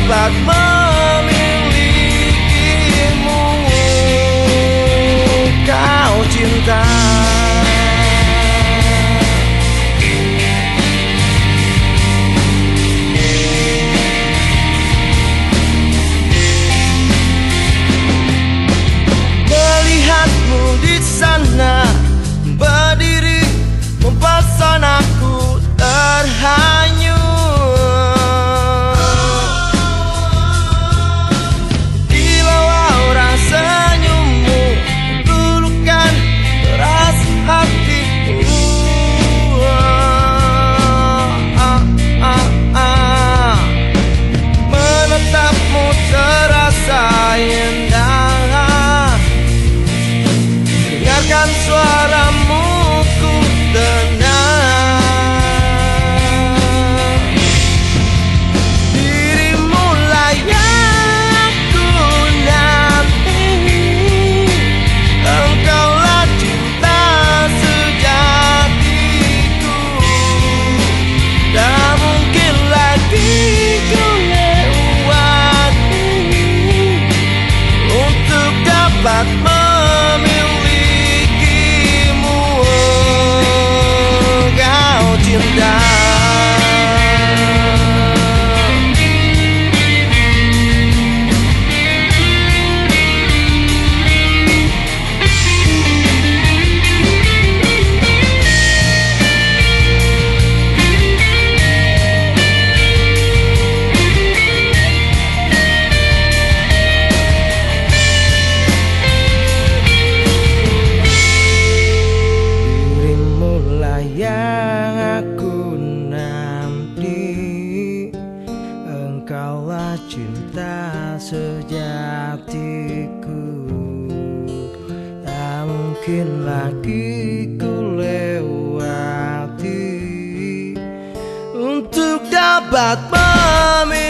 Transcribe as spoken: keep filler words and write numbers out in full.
dapat memilikimu, kau cinta. Melihatmu di sana berdiri mempesonaku terhanyut. Kilau aura senyummu luluhkan deras hatiku. Ah, ah, ah. Menatapmu terasa indah, dengarkan suaramu ku tenang. Dirimu lah yang ku nanti, engkaulah cinta sejatiku. Tak mungkin lagi ku lewati untuk dapat memilikimu, kau cinta. Yang aku nanti, engkaulah cinta sejatiku. Tak mungkin lagi ku lewati untuk dapat memiliki